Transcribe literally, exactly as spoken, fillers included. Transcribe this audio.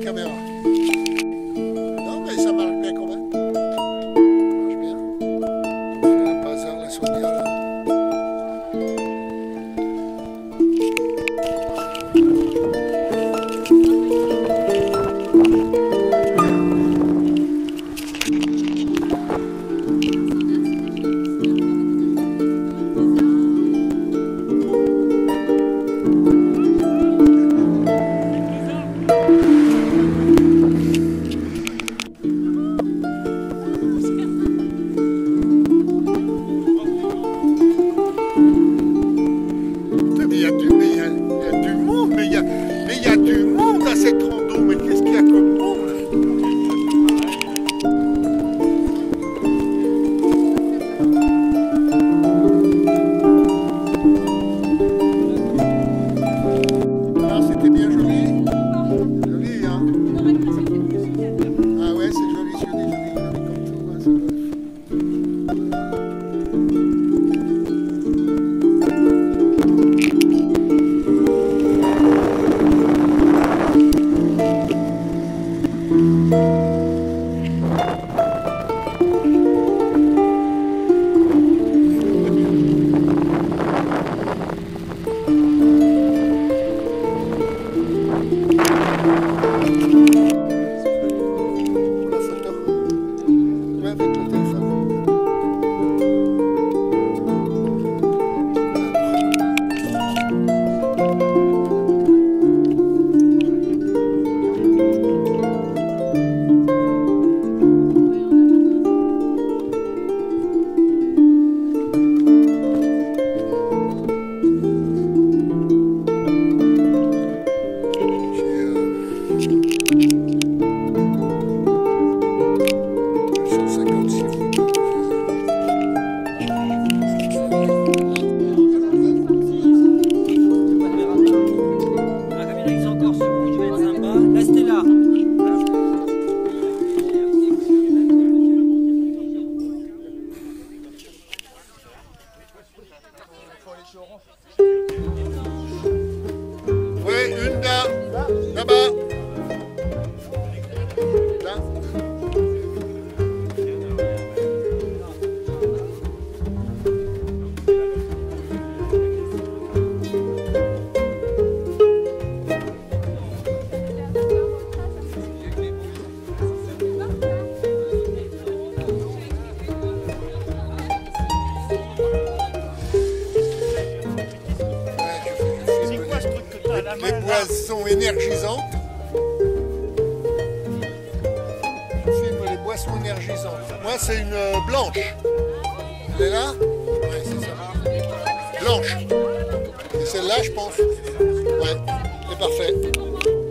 caméra. Non, mais ça marche bien quand même. Ça marche bien. On fait un bazar, la Sonia là. Il y a du, mais il y a, il y a du monde, mais il y a, mais il y a du monde à cette rando. Mais qu'est-ce qu'il y a comme monde? Alors c'était bien joli, joli hein. Ah ouais c'est joli, joli, joli, joli comme tout. Hein, c'est oui, une là, là-bas. Là. Les boissons énergisantes. Je filme les boissons énergisantes. Moi, c'est une euh, blanche. Elle est là? Ouais, c'est ça. Blanche. Et celle-là, je pense. Ouais, c'est parfait.